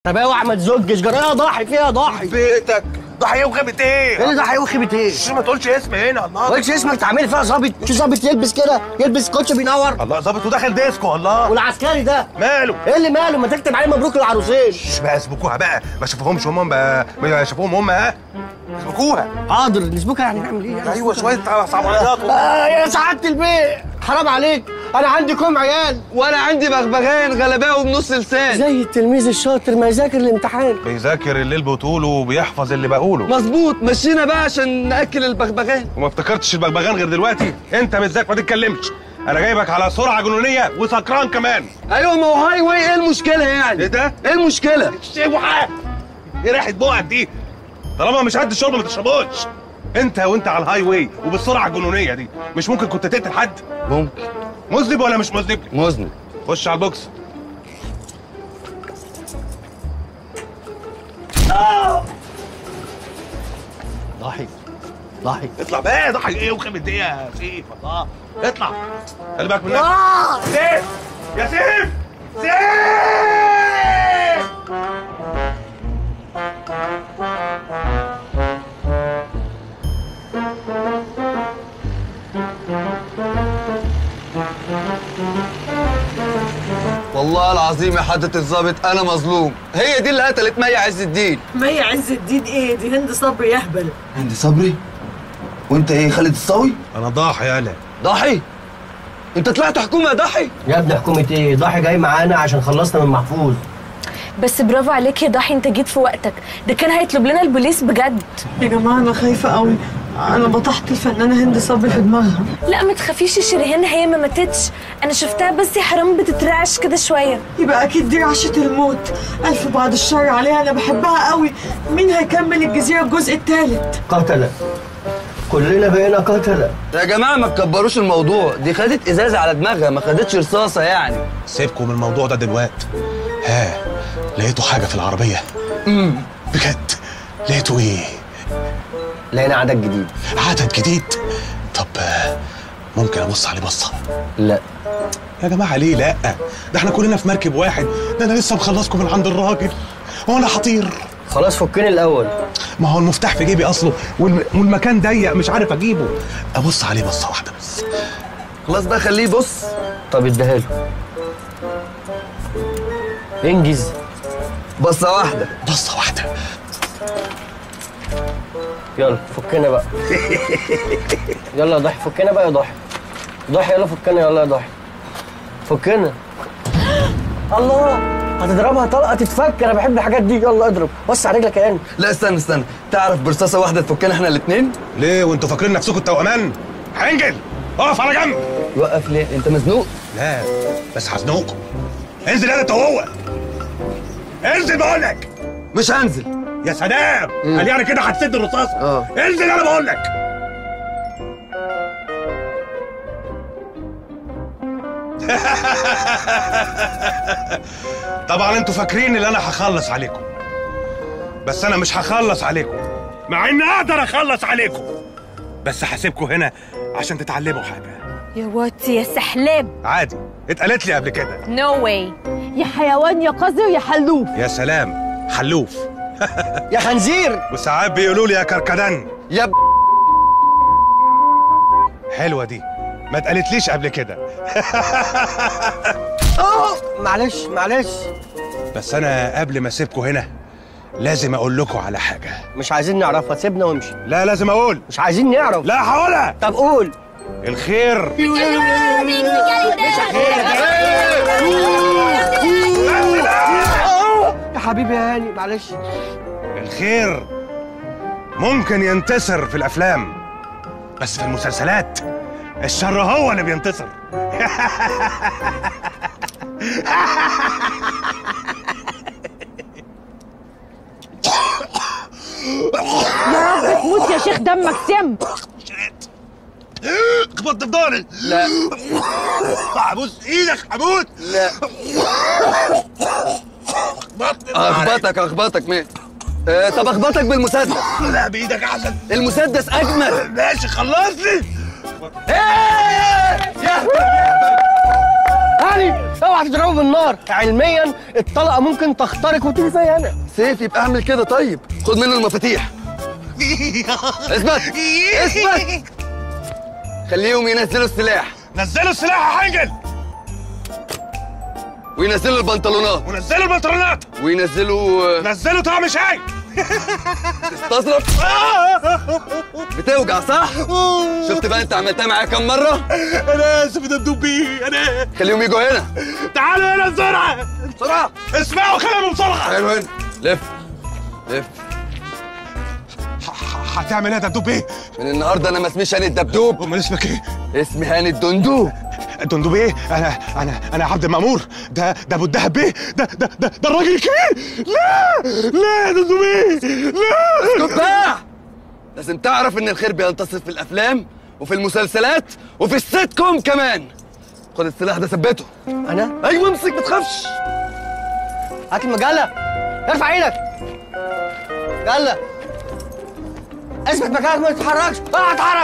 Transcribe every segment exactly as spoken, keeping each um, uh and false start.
طب اوعى ما تزجش جرايه ضاحي فيها ضاحي بيتك ضحيه وخيبه ايه؟ ايه اللي ضحيه وخيبه ايه؟ ما تقولش اسم هنا. الله ما تقولش اسمك تعملي فيها ظابط. في ظابط يلبس كده يلبس كوتش بينور؟ الله ظابط وداخل ديسكو. الله والعسكري ده ماله؟ ايه اللي ماله؟ ما تكتب عليه مبروك للعروسين. مش بقى اسبكوها بقى، ما شافوهمش هم بقى، ما شافوهم هم ها؟ اسبكوها. حاضر نسبكها. يعني نعمل ايه؟ يعني ايوه شويه صعبانيات. آه يا سعاده البيه حرام عليك، انا عندي كوم عيال وانا عندي بغبغان غلباوي بنص لسان. زي التلميذ الشاطر ما يذاكر الامتحان. بيذاكر الليل بطوله وبيحفظ اللي بقوله. مظبوط، مشينا بقى عشان ناكل البغبغان. وما افتكرتش البغبغان غير دلوقتي؟ انت متذاكر ما تتكلمش، انا جايبك على سرعه جنونيه وسكران كمان. ايوه ما هو هاي واي، ايه المشكله يعني؟ ايه ده؟ ايه المشكله؟ اوعى ايه ريحه بقك دي؟ طالما مش قد الشرب ما تشربوش. انت وانت على الهاي واي وبالسرعه الجنونيه دي مش ممكن كنت تقتل حد؟ ممكن. مذنب ولا مش مذنب؟ مذنب. خش على البوكس. ضحي ضحي اطلع بقى. ضحي ايه وخيبه ايه يا سيف؟ الله اطلع، خلي بالك من نفسك. آه. سيف يا سيف سيف. والله العظيم يا حضرة الظابط انا مظلوم، هي دي اللي قتلت مي عز الدين. مي عز الدين ايه؟ دي هند صبري يهبل. هند صبري؟ وانت ايه خالد الصاوي؟ انا ضاحي يالا. ضحي؟ انت طلعت حكومه يا ضحي؟ يا ابني حكومه ايه؟ ضحي جاي معانا عشان خلصنا من محفوظ. بس برافو عليك يا ضحي، انت جيت في وقتك، ده كان هيطلب لنا البوليس بجد. يا جماعه انا خايفه قوي، انا بطحت الفنانه هند صبري في دماغها. لا ما تخافيش يا شيرين، هي ما ماتتش، انا شفتها بس يا حرام بتترعش كده شويه. يبقى اكيد دي رعشه الموت، الف بعد الشر عليها، انا بحبها قوي. مين هيكمل الجزيره الجزء الثالث؟ قتله، كلنا بقينا قتله. يا جماعه ما تكبروش الموضوع، دي خدت ازازه على دماغها ما خدتش رصاصه يعني. سيبكم من الموضوع ده دلوقتي. ها لقيتوا حاجه في العربيه؟ امم بجد لقيتوا ايه؟ لقينا عدد جديد. عدد جديد؟ طب ممكن ابص عليه بصه؟ لا يا جماعه ليه لا؟ ده احنا كلنا في مركب واحد، ده انا لسه مخلصكم من عند الراجل وانا حطير. خلاص فكني الاول. ما هو المفتاح في جيبي اصله والم... والمكان ضيق مش عارف اجيبه. ابص عليه بصه واحده بس. خلاص بقى خليه يبص. طب اديها له. انجز. بصه واحده. بصه واحده. يلا فكنا بقى. يلا يا ضحي فكنا بقى يا ضحي. ضحي يلا فكنا، يلا يا ضحي فكنا. الله هتضربها طلقه تتفك، انا بحب الحاجات دي. يلا اضرب، بص على رجلك يا هاني. لا استنى استنى، تعرف برصاصه واحده تفكنا احنا الاثنين؟ ليه وانتوا فاكرين نفسكم التوأمان؟ هنجل اقف على جنب. يوقف ليه؟ انت مزنوق؟ لا بس هزنقكم. انزل يا انت وهو، انزل بقول لك. مش هنزل. يا سلام، قال يعني كده هتسد الرصاصه. اه انزل انا بقول لك. طبعا انتوا فاكرين ان انا هخلص عليكم، بس انا مش هخلص عليكم، مع اني اقدر اخلص عليكم، بس هسيبكم هنا عشان تتعلموا حاجه. يا واتي يا سحلاب. عادي اتقالت لي قبل كده. نو واي. يا حيوان يا قذر يا حلوف. يا سلام حلوف. يا خنزير. وساعات بيقولوا لي يا كركدن. يا ب... حلوه دي، ما اتقالتليش قبل كده. اه معلش معلش. بس انا قبل ما اسيبكم هنا لازم اقول لكم على حاجه. مش عايزين نعرفها، سيبنا وامشي. لا لازم اقول. مش عايزين نعرف. لا هقولها. طب قول. الخير يا حبيبي يا هاني معلش. الخير ممكن ينتصر في الافلام، بس في المسلسلات الشر هو اللي بينتصر. يا رب تموت يا شيخ، دمك سم. خبطت في ضهري. لا ابوس ايدك هموت. لا اخبطك اخبطك مين؟ آه طب اخبطك بالمسدس. لا بايدك احسن. المسدس اجمل. ماشي خلصني. ايه يا هاني اوعى تضربه بالنار، علميا الطلقه ممكن تخترق وتيجي فيا انا. سيف يبقى اعمل كده. طيب خد منه المفاتيح. اثبت اثبت. خليهم ينزلوا السلاح. نزلوا السلاح يا حنجل، وينزلوا البنطلونات، ونزلوا البنطلونات، وينزلوا نزلوا طعم شاي. تستظرف. بتوجع صح؟ شفت بقى انت عملتها معايا كام مرة؟ انا اسف يا دبدوب بيه، انا خليهم يجوا هنا. تعالوا هنا بسرعة بسرعة. اسمعوا كلامي بسرعة. تعالوا هنا. لف لف. هتعمل ايه يا دبدوب بيه؟ من النهارده انا ما اسميش هاني الدبدوب. امال اسمك ايه؟ اسمي هاني الدندوب. الدندوب ايه؟ انا انا انا عبد المأمور. ده ده ابو الدهب بيه. ده ده ده, ده الراجل الكبير. لا لا يا دندوب بيه لا. اسكت بقى. لازم تعرف ان الخير بينتصر في الافلام وفي المسلسلات وفي السيت كوم كمان. خد السلاح ده ثبته. انا؟ ايوه امسك ما تخافش. هات المجله، ارفع ايدك. يلا اثبت مكانك ما تتحركش. اوعى تتحرك،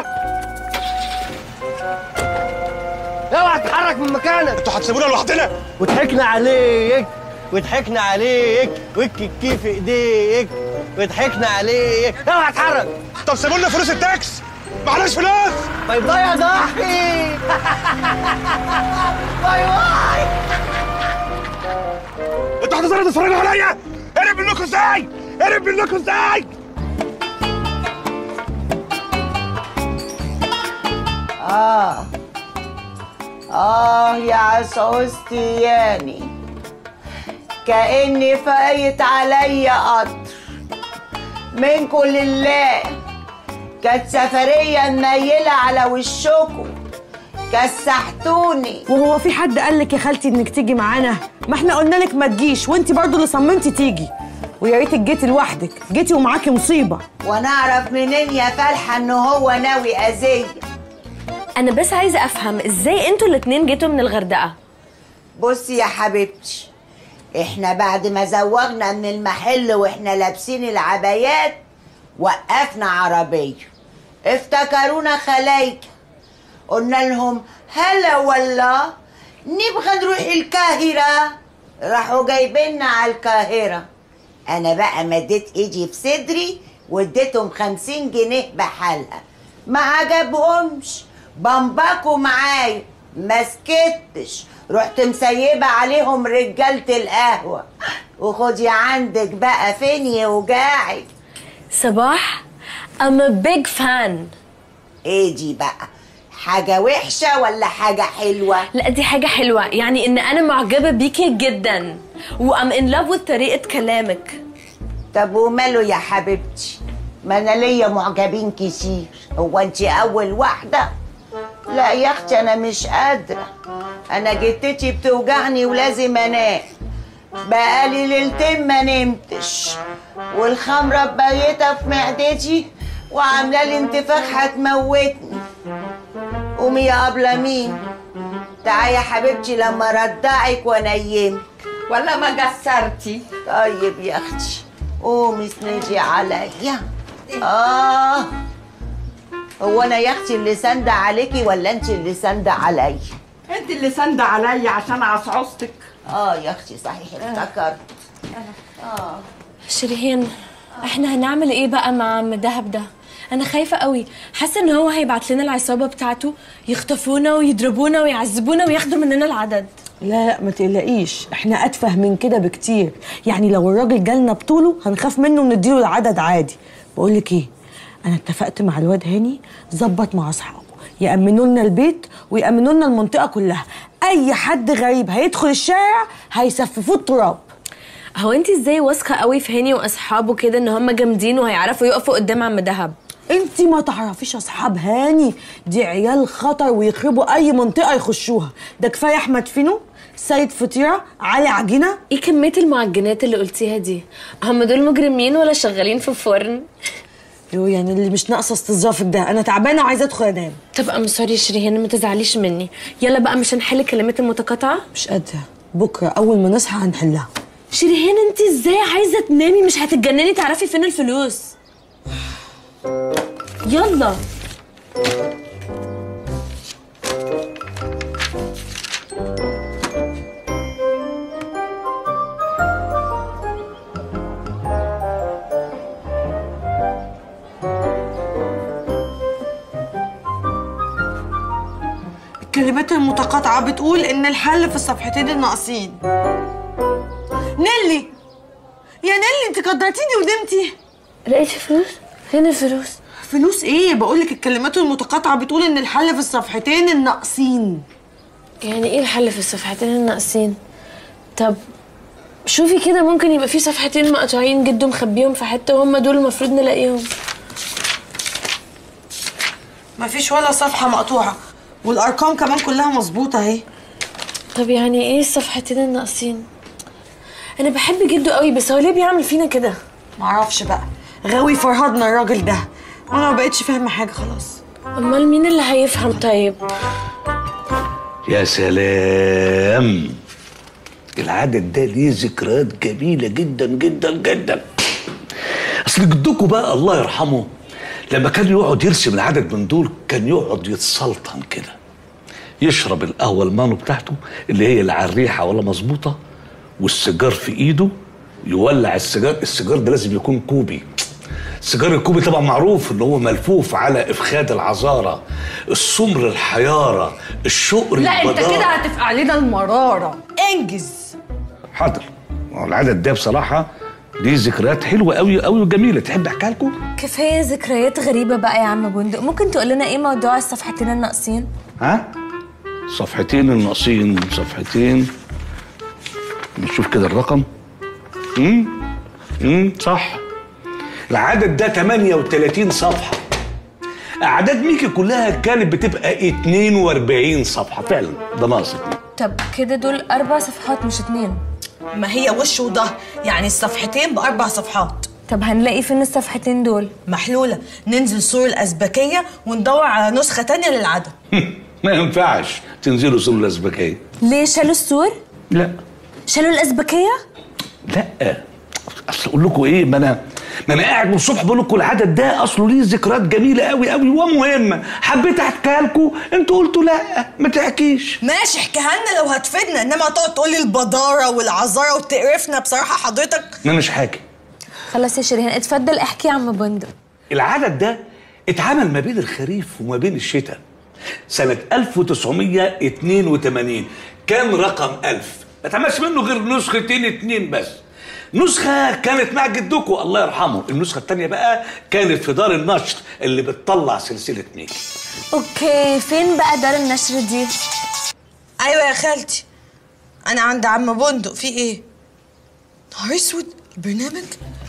اوعى تتحرك من مكانك. انتوا هتسيبونا لوحدنا؟ وضحكنا عليك وضحكنا عليك والكيكي في ايديك وضحكنا عليك. اوعى تتحرك. طب سيبوا لنا فلوس التاكس، معناش فلوس. باي باي يا ضحي. باي باي. انتوا هتظهروا تتفرجوا عليا؟ هرب منكم ازاي؟ هرب منكم ازاي؟ آه آه يا عسعوستي ياني، كأني فايت عليا قطر منكم لله. كانت سفرية منيلة على وشكم، كسحتوني. وهو في حد قال لك يا خالتي انك تيجي معانا؟ ما احنا قلنا لك ما تجيش وانت برضو اللي صممتي تيجي، ويا ريتك جيتي لوحدك، جيتي ومعاكي مصيبه. وانا اعرف منين يا فالحه ان هو ناوي اذيه؟ انا بس عايزه افهم ازاي انتوا الاتنين جيتوا من الغردقه. بصي يا حبيبتي، احنا بعد ما زوغنا من المحل واحنا لابسين العبايات وقفنا عربيه، افتكرونا خلايكه، قلنا لهم هلا والله نبغى نروح القاهره، راحوا جايبيننا على القاهره. انا بقى مديت ايدي في صدري واديتهم خمسين جنيه بحالها، ما عجبهمش، بمبكوا معايا، ما سكتش، رحت مسيبه عليهم رجاله القهوه. وخدي عندك بقى فين يوجعك. صباح I'm a big fan. ايه دي بقى؟ حاجه وحشه ولا حاجه حلوه؟ لا دي حاجه حلوه، يعني ان انا معجبه بيكي جدا و I'm in love with طريقه كلامك. طب وماله يا حبيبتي؟ ما انا ليا معجبين كتير، هو انت اول واحده؟ لا يا اختي انا مش قادره، انا جتتي بتوجعني ولازم انام، بقالي ليلتين ما نمتش، والخمره بايته في معدتي وعامله لي انتفاخ هتموتني. قومي يا قبله مين، تعالي يا حبيبتي لما ردعك وانيمك. ولا ما قصرتي؟ طيب يا اختي قومي اسندي عليا. اه هو انا يا اختي اللي ساندة عليكي ولا انت اللي ساندة عليا؟ انت اللي ساندة عليا عشان عصعصتك. اه يا اختي صحيح افتكرت. اه شيرين، احنا هنعمل ايه بقى مع عم دهب ده؟ انا خايفه قوي، حاسه ان هو هيبعت لنا العصابه بتاعته يخطفونا ويضربونا ويعذبونا وياخدوا مننا العدد. لا لا ما تقلقيش، احنا اتفه من كده بكتير، يعني لو الراجل جالنا بطوله هنخاف منه ونديله العدد عادي. بقول لك ايه، انا اتفقت مع الواد هاني ظبط مع اصحابه يامنوا لنا البيت ويامنوا لنا المنطقه كلها، اي حد غريب هيدخل الشارع هيسففوه التراب. هو انت ازاي واثقه قوي في هاني واصحابه كده ان هم جامدين وهيعرفوا يقفوا قدام عم دهب؟ انت ما تعرفيش اصحاب هاني، دي عيال خطر ويخربوا اي منطقه يخشوها، ده كفايه احمد فينو، سيد فطيره، علي عجينه. ايه كميه المعجنات اللي قلتيها دي؟ هم دول مجرمين ولا شغالين في فرن؟ يو يعني اللي مش ناقصه استظرافك ده، انا تعبانه وعايزه ادخل انام. طب ام سوري شيرين ما تزعليش مني، يلا بقى مش هنحل الكلمات المتقاطعه؟ مش قادره، بكره اول ما نصحى هنحلها. شيرين انت ازاي عايزه تنامي؟ مش هتتجنني تعرفي فين الفلوس؟ يلا الكلمات المتقاطعة بتقول إن الحل في الصفحتين الناقصين. نيلي يا نيلي انت قدرتيني ودمتي. لقيتي فلوس؟ فين الفلوس؟ فلوس ايه؟ بقولك الكلمات المتقاطعة بتقول إن الحل في الصفحتين الناقصين. يعني ايه الحل في الصفحتين الناقصين؟ طب شوفي كده، ممكن يبقى في صفحتين مقطوعين جدو مخبيهم في حتة وهم دول المفروض نلاقيهم. مفيش ولا صفحة مقطوعة والأرقام كمان كلها مظبوطة اهي. طب يعني ايه الصفحتين الناقصين؟ انا بحب جدو قوي بس هو ليه بيعمل فينا كده؟ معرفش بقى، غاوي فرهدنا الراجل ده وانا ما بقتش فاهمة حاجة خلاص. امال مين اللي هيفهم طيب؟ يا سلام، العدد ده ليه ذكريات جميلة جدا جدا جدا. أصل جدكم بقى الله يرحمه لما كان يقعد يرسم العدد من دول كان يقعد يتسلطن كده، يشرب القهوة المانو بتاعته اللي هي لا على الريحة ولا مظبوطة، والسيجار في إيده، يولع السيجار. السيجار ده لازم يكون كوبي. السيجار الكوبي طبعا معروف ان هو ملفوف على افخاد العذاره، السمر الحياره، الشقر لا البدارة. انت كده هتفقع علينا المرارة، انجز. حاضر. العدد ده بصراحه ليه ذكريات حلوه قوي قوي وجميله، تحب احكيها لكم؟ كفايه ذكريات غريبه بقى يا عم بندق. ممكن تقول لنا ايه موضوع الصفحتين الناقصين؟ ها؟ صفحتين الناقصين، صفحتين، نشوف كده الرقم. امم امم صح، العدد ده ثمانية وثلاثين صفحة. أعداد ميكي كلها كانت بتبقى اثنين وأربعين صفحة، فعلا ده ناقص. طب كده دول أربع صفحات مش اتنين. ما هي وش وظهر، يعني الصفحتين بأربع صفحات. طب هنلاقي فين الصفحتين دول؟ محلولة، ننزل سور الأزبكية وندور على نسخة تانية للعدد. ما ينفعش تنزلوا سور الأزبكية. ليه شالوا السور؟ لا. شالوا الأزبكية؟ لا، أصل أقول لكم إيه، ما أنا ما أنا قاعد من الصبح بقول لكم العدد ده أصله ليه ذكريات جميلة قوي قوي ومهمة، حبيت أحكيها لكم، أنتوا قلتوا لا ما تحكيش. ماشي احكيها لنا لو هتفيدنا، إنما تقعد تقولي البدارة والعذارة وتقرفنا بصراحة حضرتك. أنا مش حاكي. خلاص يا شيرين اتفضل احكي يا عم بندق. العدد ده اتعمل ما بين الخريف وما بين الشتاء سنة ألف وتسعمية اتنين وتمانين، كان رقم ألف، ما اتعملش منه غير نسختين اتنين بس. نسخة كانت مع جدكم الله يرحمه، النسخة التانية بقى كانت في دار النشر اللي بتطلع سلسلة ميكي. اوكي، فين بقى دار النشر دي؟ أيوة يا خالتي، أنا عند عم بندق. في إيه؟ نهار أسود، البرنامج؟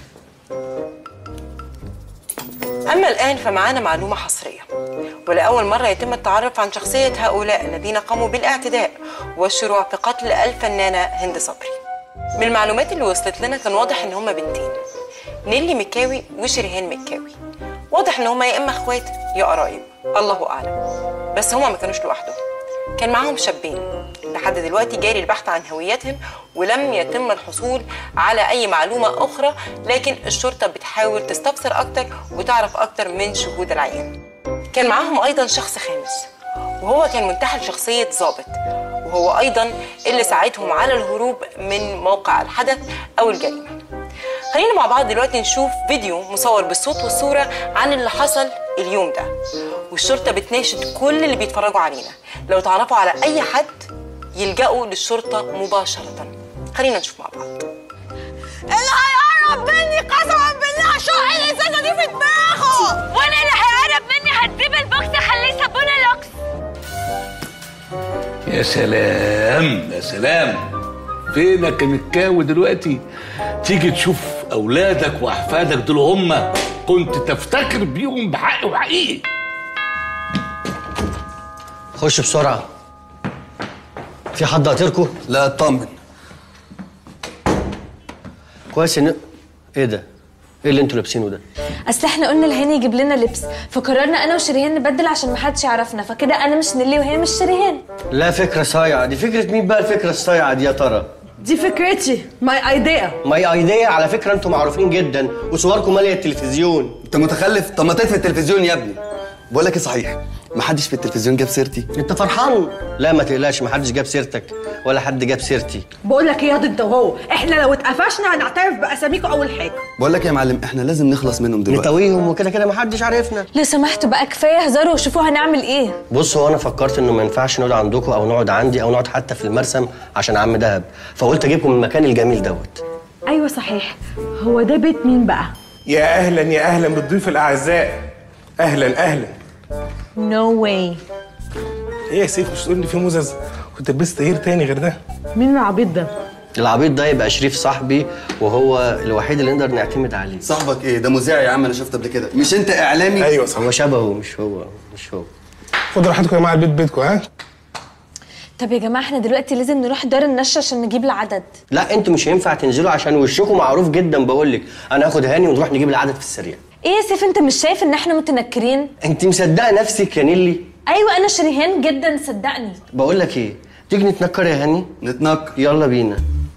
أما الآن فمعانا معلومة حصرية، ولأول مرة يتم التعرف عن شخصية هؤلاء الذين قاموا بالاعتداء والشروع في قتل الفنانة هند صبري. من المعلومات اللي وصلت لنا كان واضح إن هما بنتين، نيلي مكاوي وشريهان مكاوي. واضح إن هما يا إما إخوات يا قرايب، الله أعلم. بس هما ما كانوش لوحدهم، كان معاهم شابين. لحد دلوقتي جاري البحث عن هويتهم ولم يتم الحصول على أي معلومة أخرى، لكن الشرطة بتحاول تستفسر أكتر وتعرف أكتر من شهود العيان. كان معاهم أيضا شخص خامس وهو كان منتحل شخصية ضابط، وهو أيضا اللي ساعدهم على الهروب من موقع الحدث أو الجريمة. خلينا مع بعض دلوقتي نشوف فيديو مصور بالصوت والصورة عن اللي حصل اليوم ده، والشرطة بتناشد كل اللي بيتفرجوا علينا لو تعرفوا على أي حد يلجأوا للشرطة مباشرة. خلينا نشوف مع بعض. اللي هيقرب مني قسما بالله شق الازازه دي في دماغه، وانا اللي هيقرب مني هديب البوكس اخليه صابونه لوكس. يا سلام يا سلام، فينك يا مكاوي دلوقتي؟ تيجي تشوف اولادك واحفادك دول هم كنت تفتكر بيهم بحق وحقيقي. خش بسرعه، في حد قاطركوا؟ لا اطمن. كويس ان ايه ده؟ ايه اللي انتوا لابسينه ده؟ اصل احنا قلنا لهاني يجيب لنا لبس، فقررنا انا وشريهان نبدل عشان محدش يعرفنا، فكده انا مش نيلي وهي مش شريهان. لا فكره صايعه دي. فكره مين بقى الفكره الصايعه دي يا ترى؟ دي فكرتي، ماي ايديا. ماي ايديا على فكره، انتوا معروفين جدا وصوركم ماليه التلفزيون. انت متخلف؟ طب ما تطفي التلفزيون يا ابني. بقول لك ايه صحيح، محدش في التلفزيون جاب سيرتي؟ انت فرحان؟ لا ما تقلقش، محدش جاب سيرتك ولا حد جاب سيرتي. بقول لك ايه ياض انت وهو، احنا لو اتقفشنا هنعترف باساميكم اول حاجه. بقول لك يا معلم احنا لازم نخلص منهم دلوقتي. نتويهم وكده كده محدش عارفنا. لو سمحتوا بقى كفايه هزار وشوفوا هنعمل ايه. بص هو انا فكرت انه ما ينفعش نقعد عندكم او نقعد عندي او نقعد حتى في المرسم عشان عم دهب، فقلت اجيبكم من المكان الجميل دوت. ايوه صحيح، هو ده بيت مين بقى؟ يا اهلا يا اهلا بالضيوف الاعزاء. اهلا اهلا. نو no واي. ايه يا سيف مش تقول لي في موزز كنت لبست غير تاني غير ده؟ مين العبيط ده؟ العبيط ده يبقى شريف صاحبي وهو الوحيد اللي نقدر نعتمد عليه. صاحبك ايه؟ ده مذيع يا عم انا شفته قبل كده. مش انت اعلامي؟ ايوه صح. هو شبهه مش هو مش هو. خدوا راحتكم يا جماعه البيت بيتكم ها؟ طب يا جماعه احنا دلوقتي لازم نروح دار النشر عشان نجيب العدد. لا انتوا مش هينفع تنزلوا عشان وشكم معروف جدا، بقول لك انا هاخد هاني ونروح نجيب العدد في السريع. ايه يا سيف انت مش شايف ان احنا متنكرين؟ انت مصدقه نفسك يا نيلي؟ ايوه انا شريهان جدا صدقني. بقول لك ايه، تيجي نتنكر يا هاني؟ نتنكر. يلا بينا.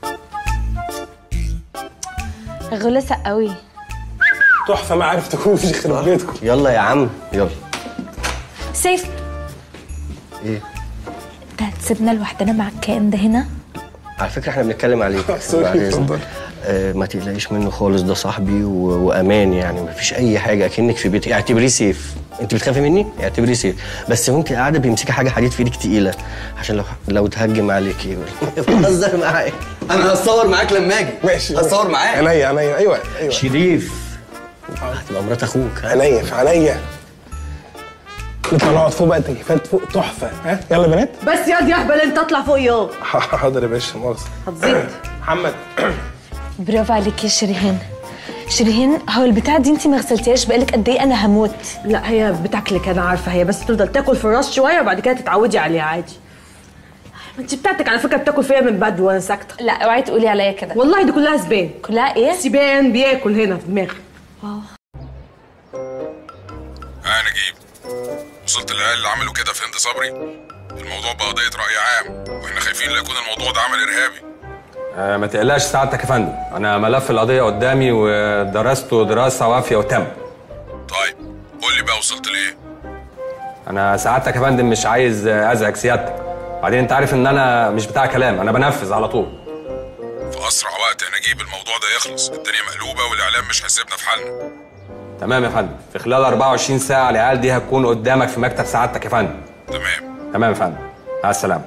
غلسه قوي. تحفه ما عرفتكوش يخرب بيتكم. يلا يا عم يلا. سيف ايه؟ انت هتسيبنا لوحدنا مع الكائن ده هنا؟ على فكره احنا بنتكلم عليك. سوري اتفضل. آه ما تقلقيش منه خالص، ده صاحبي و... وامان يعني، ما فيش اي حاجه، اكنك في بيتي، اعتبريه سيف. انت بتخافي مني؟ اعتبريه سيف، بس ممكن قاعده بيمسكي حاجه حديد في ايدك تقيله عشان لو لو تهجم عليكي. بهزر معاك. انا هتصور معاك لما اجي. ماشي هتصور معاك. عينيا عينيا. ايوه ايوه. شريف هتبقى مرات اخوك. عينيا في عينيا. نطلع نقعد فوق بقى، التكييفات فوق تحفه. ها يلا بنات. بس ياض يا هبل انت اطلع فوق ياض. حاضر يا باشا مؤاخذه. هتزيد. محمد. برافو عليك يا شريهان. شريهان هو البتاع دي انت ما غسلتيهاش بقالك قد ايه؟ انا هموت. لا هي بتاكلك انا عارفه، هي بس تفضل تاكل في الراس شويه وبعد كده تتعودي عليها عادي. ما انت بتاعتك على فكره بتاكل فيها من بدري وانا ساكته. لا اوعي تقولي عليا كده. والله دي كلها سبان. كلها ايه؟ سبان بياكل هنا في دماغي. واو. ها نجيب، وصلت للعيال اللي عملوا كده في هند صبري؟ الموضوع بقى قضية رأي عام واحنا خايفين لا يكون الموضوع ده عمل إرهابي. آه ما تقلقش سعادتك يا فندم، أنا ملف القضية قدامي ودرسته دراسة وافية وتامة. طيب قول لي بقى وصلت لإيه؟ أنا سعادتك يا فندم مش عايز أزعج سيادتك، بعدين أنت عارف إن أنا مش بتاع كلام، أنا بنفذ على طول. في أسرع وقت يا نجيب الموضوع ده يخلص، الدنيا مقلوبة والإعلام مش هيسيبنا في حالنا. تمام يا فندم، في خلال أربعة وعشرين ساعة العيال دي هتكون قدامك في مكتب سعادتك يا فندم. تمام. تمام يا فندم، مع السلامة.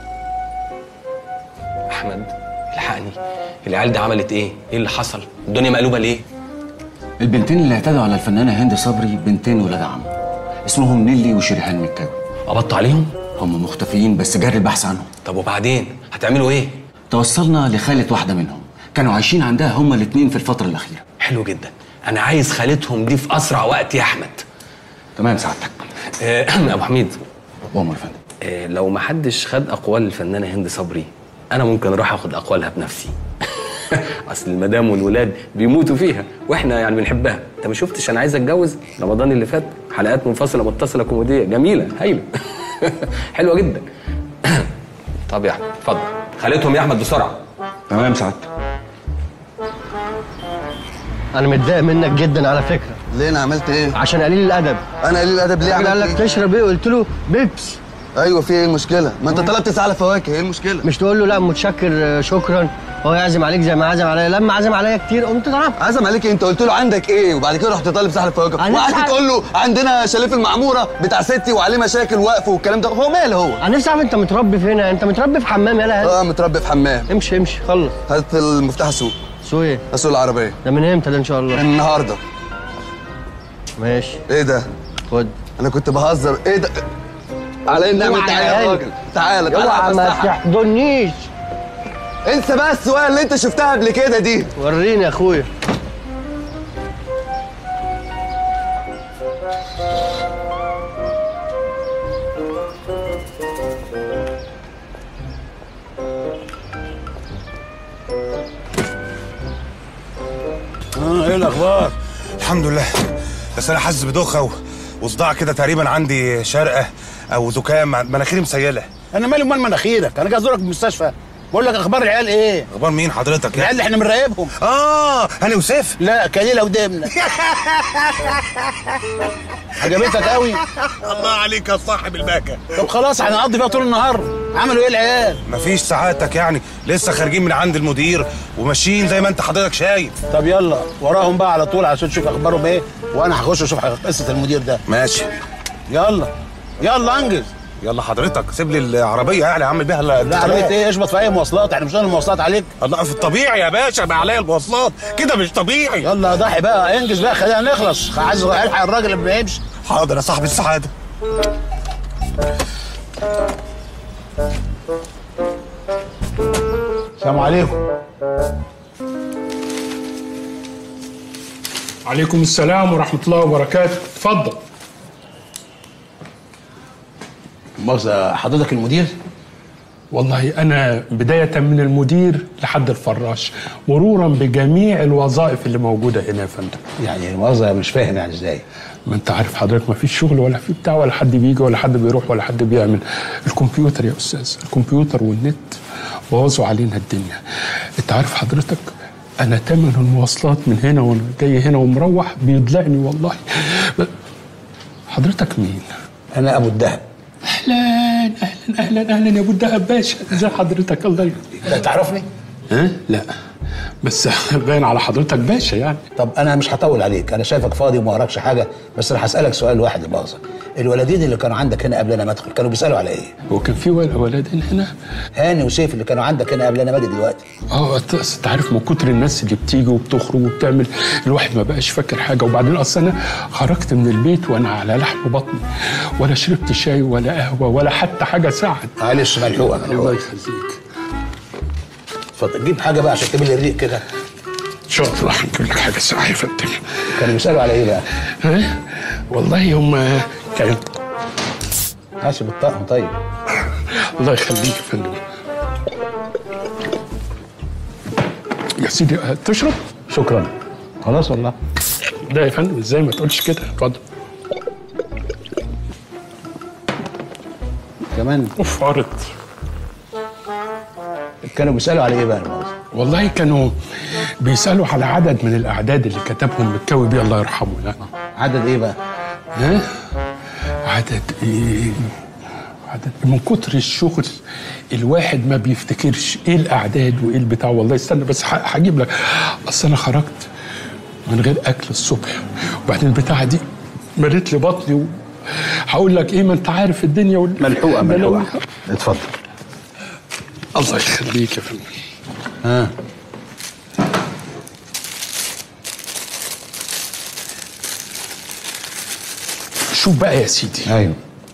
أحمد الحقني، العيال دي عملت إيه؟ إيه اللي حصل؟ الدنيا مقلوبة ليه؟ البنتين اللي اعتدوا على الفنانة هند صبري بنتين ولاد عم، اسمهم نيلي وشريهان مكاوي. قبضتوا عليهم؟ هم مختفيين بس جري البحث عنهم. طب وبعدين؟ هتعملوا إيه؟ توصلنا لخالة واحدة منهم، كانوا عايشين عندها هما الاتنين في الفترة الأخيرة. حلو جدا، أنا عايز خالتهم دي في أسرع وقت يا أحمد. تمام سعادتك. آه أبو حميد. أمر يا فندم. آه لو ما حدش خد أقوال الفنانة هند صبري، أنا ممكن أروح أخد أقوالها بنفسي. أصل المدام والولاد بيموتوا فيها وإحنا يعني بنحبها. أنت ما شفتش أنا عايز أتجوز رمضان اللي فات؟ حلقات منفصلة متصلة كوميدية جميلة هايلة. حلوة جدا. طب يا أحمد اتفضل. خالتهم يا أحمد بسرعة. تمام سعادتك. انا متضايق منك جدا على فكره. ليه انا عملت ايه؟ عشان قليل الادب. انا قليل الادب ليه؟ عملت قال لك إيه؟ تشرب ايه؟ قلت له بيبس. ايوه في ايه المشكله؟ ما انت طلبت ساعه فواكه، ايه المشكله؟ مش تقول له لا متشكر شكرا، هو يعزم عليك زي ما عزم عليا، لما عزم عليا كتير قمت ضربت. عزم عليك إيه؟ انت قلت له عندك ايه؟ وبعد كده رحت طالب ساحل فواكه وقعدت تقول له عندنا شاليه في المعموره بتاع ستي وعليه مشاكل وقف والكلام ده. هو ماله هو؟ انا نفسي اعرف انت متربي فين؟ انت متربي في حمام يالا؟ اه متربي في حمام. امشي امشي خلص. هات المفتاح السوق. سوق ايه؟ اسوق العربيه. ده من امتى ده ان شاء الله؟ من النهارده. ماشي. ايه ده؟ خد. انا كنت بهزر. ايه ده؟ على النعمة تعالى يا راجل. تعالى تعالى. اوعى ما تحضنيش. انسى بقى السواقه اللي انت شفتها قبل كده دي. وريني يا اخويا. اه ايه الاخبار؟ الحمد لله، بس انا حاسس بدوخه وصداع كده، تقريبا عندي شرقه او زكام، مناخيري مسيله. انا مالي ومال مناخيرك؟ انا جاي ازورك في المستشفى. بقول لك اخبار العيال ايه؟ اخبار مين حضرتك؟ العيال اللي احنا بنراقبهم. اه هاني وسيف؟ لا كليله ودمنه. عجبتك قوي؟ الله عليك يا صاحب الباكه. طب خلاص احنا هنقضي فيها طول النهار. عملوا ايه العيال؟ مفيش سعادتك يعني، لسه خارجين من عند المدير وماشيين زي ما انت حضرتك شايف. طب يلا وراهم بقى على طول عشان تشوف اخبارهم ايه، وانا هخش اشوف قصه المدير ده. ماشي. يلا يلا انجز. يلا حضرتك سيب لي العربيه يعني اعمل بيها لا عربيه ايه؟ اشبط في اي مواصلات، احنا مش هنعمل المواصلات عليك. الله في الطبيعي يا باشا بقى عليا المواصلات كده مش طبيعي. يلا يا ضحي بقى انجز بقى خلينا نخلص، عايز الحق الراجل اللي ما بيمشي. حاضر يا صاحب السعاده. السلام عليكم. عليكم السلام ورحمة الله وبركاته، اتفضل. مؤاخذة حضرتك المدير؟ والله أنا بداية من المدير لحد الفراش، مرورا بجميع الوظائف اللي موجودة هنا يا فندم. يعني مؤاخذة مش فاهم يعني ازاي؟ ما انت عارف حضرتك ما فيش شغل ولا في بتاع ولا حد بيجي ولا حد بيروح ولا حد بيعمل. الكمبيوتر يا أستاذ، الكمبيوتر والنت بوظوا علينا الدنيا. انت عارف حضرتك أنا تمن المواصلات من هنا وأنا جاي هنا ومروح بيضلعني والله. حضرتك مين؟ أنا أبو الدهب. اهلا اهلا اهلا اهلا يا ابو الدهب باشا، ازي حضرتك؟ الله يخليك. لا تعرفني؟ ها؟ لا بس باين على حضرتك باشا يعني. طب انا مش هطول عليك، انا شايفك فاضي وما وراكش حاجه، بس انا هسالك سؤال واحد لمؤاخذه. الولدين اللي كانوا عندك هنا قبل انا ما ادخل كانوا بيسالوا على ايه؟ هو كان في ولدين هنا؟ هاني وسيف اللي كانوا عندك هنا قبل انا ما اجي دلوقتي. اه انت عارف من كتر الناس اللي بتيجي وبتخرج وبتعمل الواحد ما بقاش فاكر حاجه. وبعدين اصل انا خرجت من البيت وانا على لحم بطني، ولا شربت شاي ولا قهوه ولا حتى حاجه ساعد. معلش ملحوقه ملحوقه. الله يخليك. اتفضل جيب حاجه بقى عشان تملي الريق كده. ان شاء الله هنجيب لك حاجه ساعه يا فندم. كانوا بيسالوا على ايه بقى؟ ها؟ والله هم كانوا ماشي بالطقم. طيب الله يخليك يا فندم. يا سيدي تشرب؟ شكرا. خلاص والله. لا يا فندم ازاي ما تقولش كده، اتفضل. كمان اوف عرض. كانوا بيسالوا على ايه بقى الموضوع؟ والله كانوا بيسالوا على عدد من الاعداد اللي كتبهم مكاوي بيه الله يرحمه. لا عدد ايه بقى؟ ها؟ عدد ايه؟ عدد من كتر الشغل الواحد ما بيفتكرش ايه الاعداد وايه البتاع. والله استنى بس هجيب لك. اصل انا خرجت من غير اكل الصبح، وبعدين البتاعه دي مريت لي بطني. هقول لك ايه، ما انت عارف الدنيا وال... ملحوقه ملحوقه. اتفضل. الله يخليك يا فندم. ها شوف بقى يا سيدي. ايوه.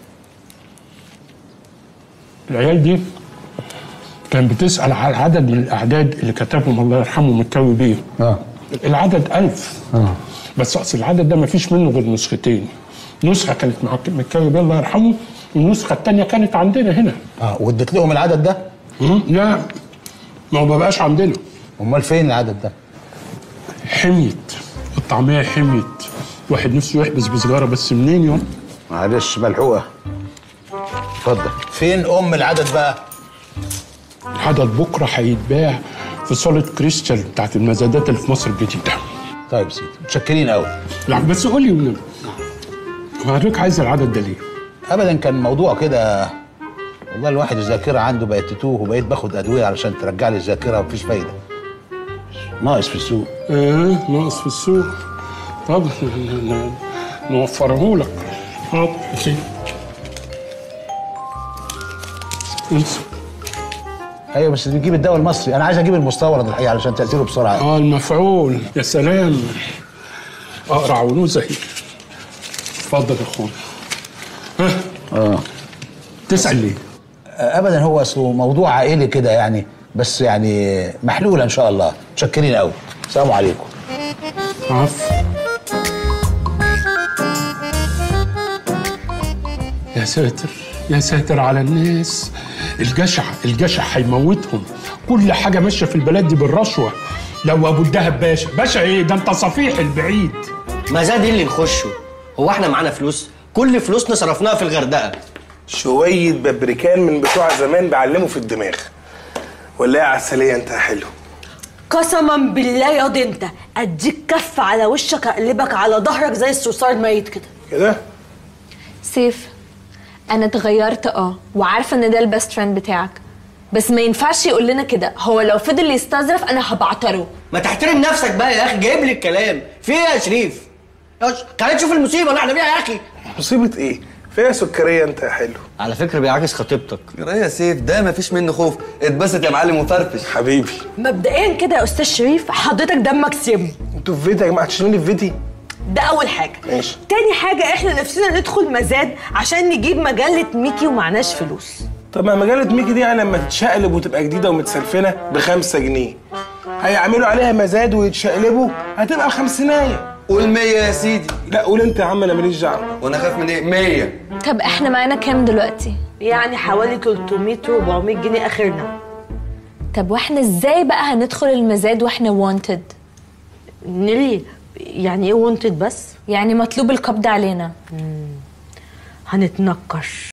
العيال دي كان بتسأل على عدد من الأعداد اللي كتبهم الله يرحمه مكاوي بيه. اه العدد ألف. اه بس أصل العدد ده ما فيش منه غير نسختين. نسخة كانت مع مكاوي بيه الله يرحمه، والنسخة التانية كانت عندنا هنا. اه واديت لهم العدد ده؟ لا ما هو ما بقاش عندنا. امال فين العدد ده؟ حميت الطعمية، حميت. واحد نفسه يحبس بسجارة بس منين يوم؟ معلش ملحوقة. اتفضل. فين ام العدد بقى؟ العدد بكرة هيتباع في صالة كريستال بتاعت المزادات اللي في مصر الجديدة. طيب سيدي متشكرين قوي. لا بس قول لي ونم. حضرتك عايز العدد ده ليه؟ ابدا كان موضوع كده. والله الواحد الذاكرة عنده بقت تتوه، وبقيت باخد ادوية علشان ترجع لي الذاكرة ومفيش فايدة. ناقص في السوق. ايه ناقص في السوق. طب نوفره لك. حاضر يا انسى. ايوه بس بتجيب الدواء المصري، انا عايز اجيب المستورد الحقيقه علشان تاثيره بسرعه. اه المفعول. يا سلام اقرع ونوزه اهي. اتفضل يا اخويا. ها اه تسال ليه؟ ابدا هو اصله موضوع عائلي كده يعني، بس يعني محلوله ان شاء الله. متشكرين قوي. السلام عليكم. عفو. يا ساتر يا ساتر على الناس. الجشع الجشع هيموتهم. كل حاجه ماشيه في البلد دي بالرشوه. لو ابو الدهب باشا باشا ايه ده، انت صفيح البعيد. ما زاد اللي نخشه. هو احنا معانا فلوس؟ كل فلوسنا صرفناها في الغردقه. شويه ببريكان من بتوع زمان بعلموا في الدماغ. ولا ايه عسليه انت يا حلو؟ قسما بالله يا دي انت اديك كف على وشك اقلبك على ظهرك زي الصرصار الميت كده. كده؟ سيف، انا اتغيرت اه وعارفه ان ده البيست فريند بتاعك، بس ما ينفعش يقول لنا كده. هو لو فضل يستظرف انا هبعتره. ما تحترم نفسك بقى يا اخي، جايب لي الكلام في ايه يا شريف؟ تعالى تشوف المصيبه اللي احنا فيها يا اخي. مصيبه ايه؟ فيها سكريه انت يا حلو. على فكره بيعاكس خطيبتك. يا سيف ده مفيش منه خوف، اتبسط يا معلم وفرفش حبيبي. مبدئيا كده يا استاذ شريف حضرتك دمك سم. انتوا في فيديو يا جماعه، هتشتموني في فيديو؟ ده اول حاجه. ماشي. تاني حاجه احنا نفسنا ندخل مزاد عشان نجيب مجله ميكي ومعناش فلوس. طب ما مجله ميكي دي يعني لما تتشقلب وتبقى جديده ومتسلفنه بخمسة جنيه هيعملوا عليها مزاد ويتشقلبوا هتبقى خمسينايه. قول مية يا سيدي. لا قول انت يا عم، انا ماليش دعوه. وانا خايف من ايه؟ مية. طب احنا معانا كام دلوقتي؟ يعني حوالي تلتمية أربعمية جنيه اخرنا. طب واحنا ازاي بقى هندخل المزاد واحنا وانتد؟ نيلي يعني ايه وانتد بس؟ يعني مطلوب القبض علينا. هنتنكش.